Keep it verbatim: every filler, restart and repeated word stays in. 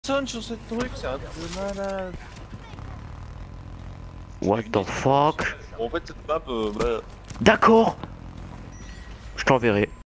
Personne sur ce truc, c'est un truc de malade. What the fuck? En fait, cette map, euh, bah... D'accord. Je t'enverrai.